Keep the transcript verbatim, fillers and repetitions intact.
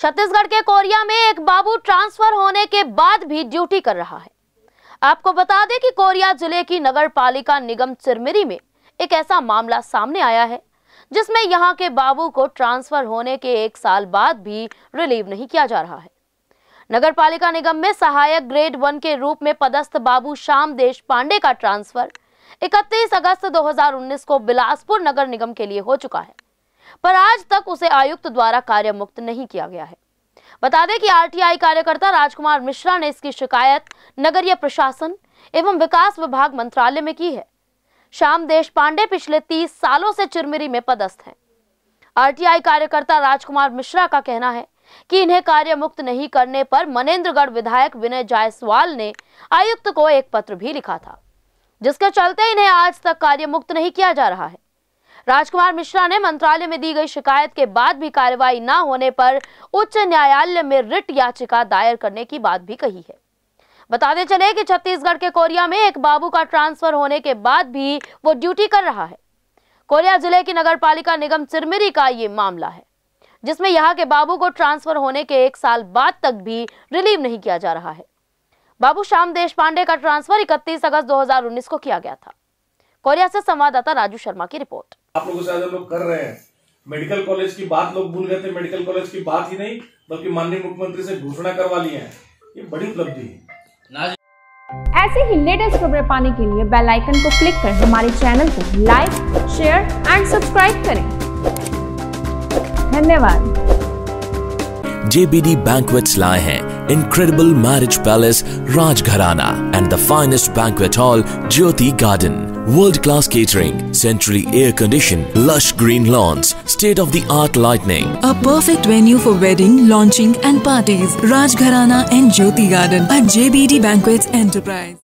छत्तीसगढ़ के कोरिया में एक बाबू ट्रांसफर होने के बाद भी ड्यूटी कर रहा है। आपको बता दें कि कोरिया जिले की नगर पालिका निगम चिरमिरी में एक ऐसा मामला सामने आया है जिसमें यहां के बाबू को ट्रांसफर होने के एक साल बाद भी रिलीव नहीं किया जा रहा है। नगर पालिका निगम में सहायक ग्रेड वन के रूप में पदस्थ बाबू श्याम देश पांडे का ट्रांसफर इकतीस अगस्त दो हज़ार उन्नीस को बिलासपुर नगर निगम के लिए हो चुका है, पर आज तक उसे आयुक्त द्वारा कार्य मुक्त नहीं किया गया है। बता दें कि आरटीआई कार्यकर्ता राजकुमार मिश्रा ने इसकी शिकायत नगरीय प्रशासन एवं विकास विभाग मंत्रालय में की है। श्याम देश पांडे पिछले तीस सालों से चिरमिरी में पदस्थ हैं। आरटीआई कार्यकर्ता राजकुमार मिश्रा का कहना है कि इन्हें कार्य मुक्त नहीं करने पर मनेन्द्रगढ़ विधायक विनय जायसवाल ने आयुक्त को एक पत्र भी लिखा था, जिसके चलते इन्हें आज तक कार्य मुक्त नहीं किया जा रहा है। राजकुमार मिश्रा ने मंत्रालय में दी गई शिकायत के बाद भी कार्रवाई न होने पर उच्च न्यायालय में रिट याचिका दायर करने की बात भी कही है। बताते चले कि छत्तीसगढ़ के कोरिया में एक बाबू का ट्रांसफर होने के बाद भी वो ड्यूटी कर रहा है। कोरिया जिले की नगर पालिका निगम चिरमिरी का ये मामला है, जिसमें यहाँ के बाबू को ट्रांसफर होने के एक साल बाद तक भी रिलीव नहीं किया जा रहा है। बाबू श्याम देश पांडे का ट्रांसफर इकतीस अगस्त दो हज़ार उन्नीस को किया गया था। कोरिया से संवाददाता राजू शर्मा की रिपोर्ट। आप लोगों से लोग कर रहे हैं, मेडिकल कॉलेज की बात लोग भूल गए थे। मेडिकल कॉलेज की बात ही नहीं बल्कि माननीय मुख्यमंत्री से घोषणा करवा ली है। ये बड़ी उपलब्धि है। ऐसे ही लेटेस्ट खबरें पाने के लिए बेल आइकन को क्लिक कर हमारे चैनल को लाइक, शेयर एंड सब्सक्राइब करें। धन्यवाद। J B D Banquets लाए हैं incredible marriage palace Rajgharana and the finest banquet hall Jyoti Garden. World-class catering, centrally air-conditioned, lush green lawns, state-of-the-art lighting. A perfect venue for wedding, launching and parties. Rajgharana and Jyoti Garden at J B D Banquets Enterprise.